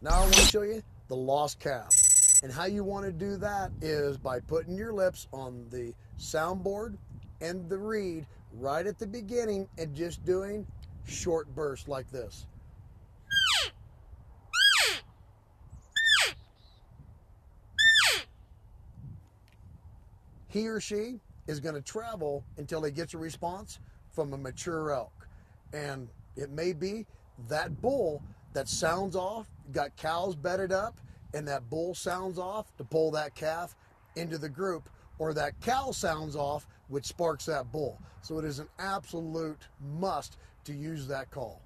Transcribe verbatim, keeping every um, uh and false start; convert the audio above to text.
Now I want to show you the lost calf. And how you want to do that is by putting your lips on the soundboard and the reed right at the beginning and just doing short bursts like this. He or she is going to travel until he gets a response from a mature elk. And it may be that bull that sounds off, got cows bedded up, and that bull sounds off to pull that calf into the group, or that cow sounds off, which sparks that bull. So it is an absolute must to use that call.